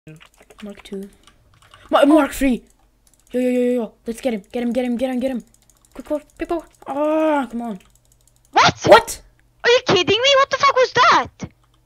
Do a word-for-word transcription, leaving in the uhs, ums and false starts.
Mark two. Mark, Mark three. Yo, yo, yo, yo, yo. Let's get him. Get him, get him, get him, get him. Quick, quick, quick, quick. Ah, come on. What? What? Are you kidding me? What